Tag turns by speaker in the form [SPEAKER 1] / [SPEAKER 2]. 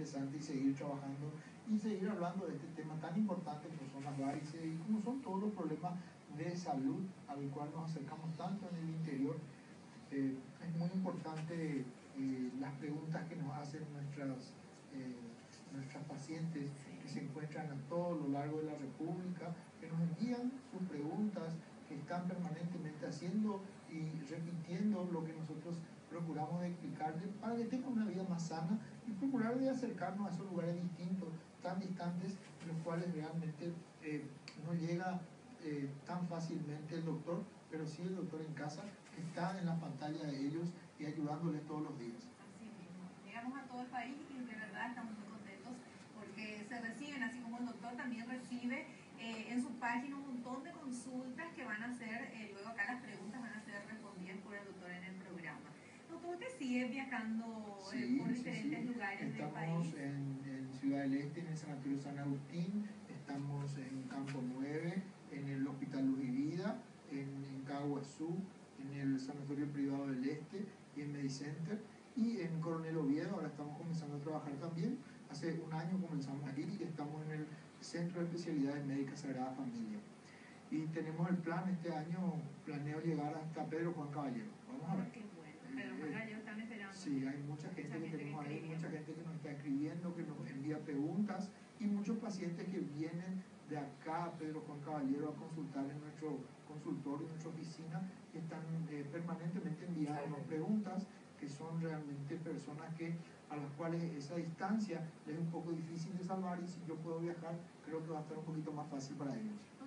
[SPEAKER 1] interesante y seguir trabajando y seguir hablando de este tema tan importante como son las varices y como son todos los problemas de salud al cual nos acercamos tanto en el interior. Es muy importante las preguntas que nos hacen nuestras pacientes que se encuentran a todo lo largo de la República, que nos envían sus preguntas, que están permanentemente haciendo y repitiendo lo que nosotros procuramos de explicarles para que tengan una vida más sana y procurar de acercarnos a esos lugares distintos, tan distantes, en los cuales realmente no llega tan fácilmente el doctor, pero sí el doctor en casa, que está en la pantalla de ellos y ayudándoles todos los días.
[SPEAKER 2] Así mismo, llegamos a todo el país y de verdad estamos muy contentos porque se reciben, así como el doctor también recibe en su página un montón de consultas que van a ser, luego acá las preguntas van a ser respondidas por el doctor en el programa. Doctor, ¿usted sigue viajando por diferentes lugares del país?
[SPEAKER 1] Estamos en Ciudad del Este, en el Sanatorio San Agustín, estamos en Campo 9, en el Hospital Luz y Vida, en Caguazú, en el Sanatorio Privado del Este y en Medicenter, y en Coronel Oviedo. Ahora estamos comenzando a trabajar también. Hace un año comenzamos aquí y estamos en el Centro de Especialidades Médicas Sagrada Familia. Y tenemos el plan, este año planeo llegar hasta Pedro Juan Caballero. Vamos a ver.
[SPEAKER 2] Qué bueno, Pedro Juan Caballero están esperando.
[SPEAKER 1] Sí, hay mucha gente que tenemos ahí, mucha gente que nos está escribiendo, que nos envía preguntas y muchos pacientes que vienen de acá a Pedro Juan Caballero a consultar en nuestro consultorio, en nuestra oficina, que están permanentemente enviándonos preguntas, que son realmente personas a las cuales esa distancia les es un poco difícil de salvar, y si yo puedo viajar, creo que va a estar un poquito más fácil para ellos.